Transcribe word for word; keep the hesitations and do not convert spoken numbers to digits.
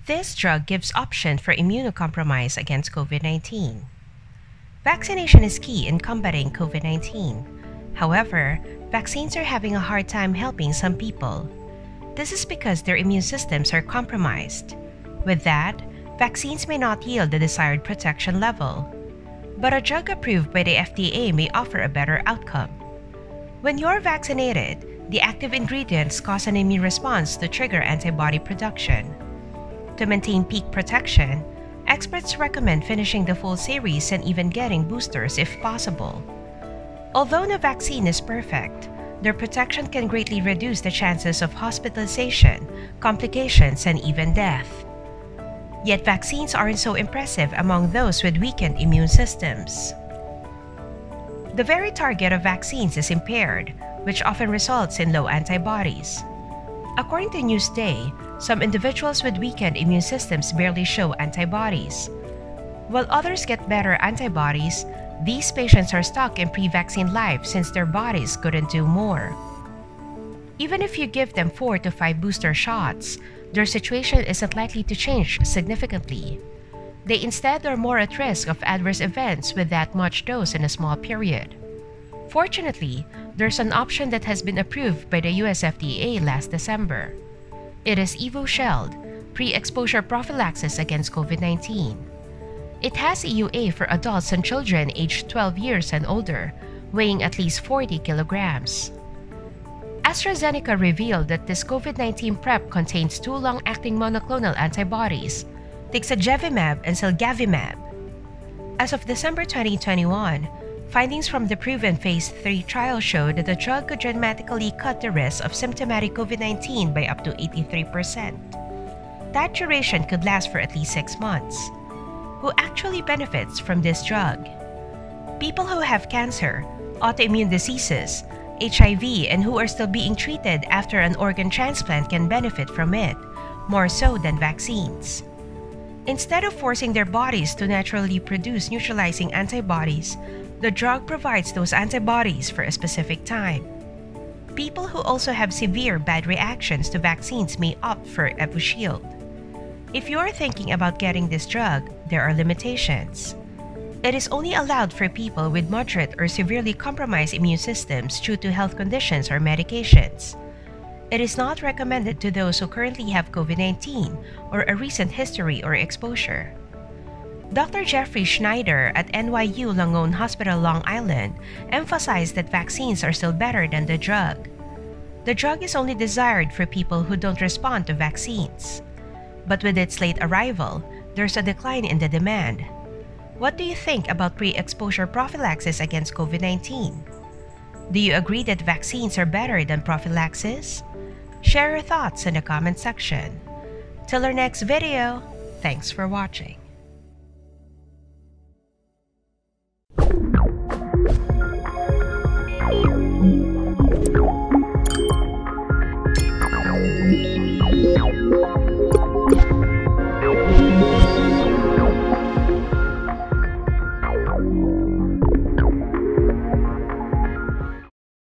This drug gives option for immunocompromised against COVID nineteen. Vaccination is key in combating COVID nineteen. However, vaccines are having a hard time helping some people. This is because their immune systems are compromised. With that, vaccines may not yield the desired protection level. But a drug approved by the F D A may offer a better outcome. When you're vaccinated, the active ingredients cause an immune response to trigger antibody production. To maintain peak protection, experts recommend finishing the full series and even getting boosters if possible. Although no vaccine is perfect, their protection can greatly reduce the chances of hospitalization, complications, and even death. Yet vaccines aren't so impressive among those with weakened immune systems. The very target of vaccines is impaired, which often results in low antibodies. According to Newsday, some individuals with weakened immune systems barely show antibodies. While others get better antibodies, these patients are stuck in pre-vaccine life since their bodies couldn't do more. Even if you give them four to five booster shots, their situation isn't likely to change significantly. They instead are more at risk of adverse events with that much dose in a small period. Fortunately, there's an option that has been approved by the U S F D A last December. It is Evusheld, pre-exposure prophylaxis against COVID nineteen. It has E U A for adults and children aged twelve years and older, weighing at least forty kilograms. Astrazeneca revealed that this COVID nineteen PrEP contains two long-acting monoclonal antibodies, tixagevimab and cilgavimab. As of December twenty twenty-one, findings from the proven phase three trial showed that the drug could dramatically cut the risk of symptomatic COVID nineteen by up to eighty-three percent. That duration could last for at least six months. Who actually benefits from this drug? People who have cancer, autoimmune diseases, H I V, and who are still being treated after an organ transplant can benefit from it, more so than vaccines. Instead of forcing their bodies to naturally produce neutralizing antibodies, the drug provides those antibodies for a specific time. People who also have severe bad reactions to vaccines may opt for Evusheld. If you're thinking about getting this drug, there are limitations. It is only allowed for people with moderate or severely compromised immune systems due to health conditions or medications. It is not recommended to those who currently have COVID nineteen or a recent history or exposure. Doctor Jeffrey Schneider at N Y U Langone Hospital, Long Island, emphasized that vaccines are still better than the drug. The drug is only desired for people who don't respond to vaccines. But with its late arrival, there's a decline in the demand. What do you think about pre-exposure prophylaxis against COVID nineteen? Do you agree that vaccines are better than prophylaxis? Share your thoughts in the comment section. Till our next video, thanks for watching.